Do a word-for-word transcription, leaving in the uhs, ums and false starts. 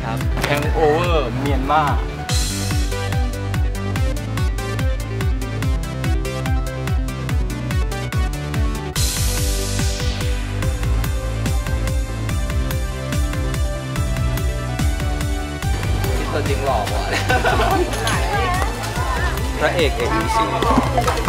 ครับ Hangover เมียนมาตัวจริงหล่อกว่าพระเอกเอกวีซี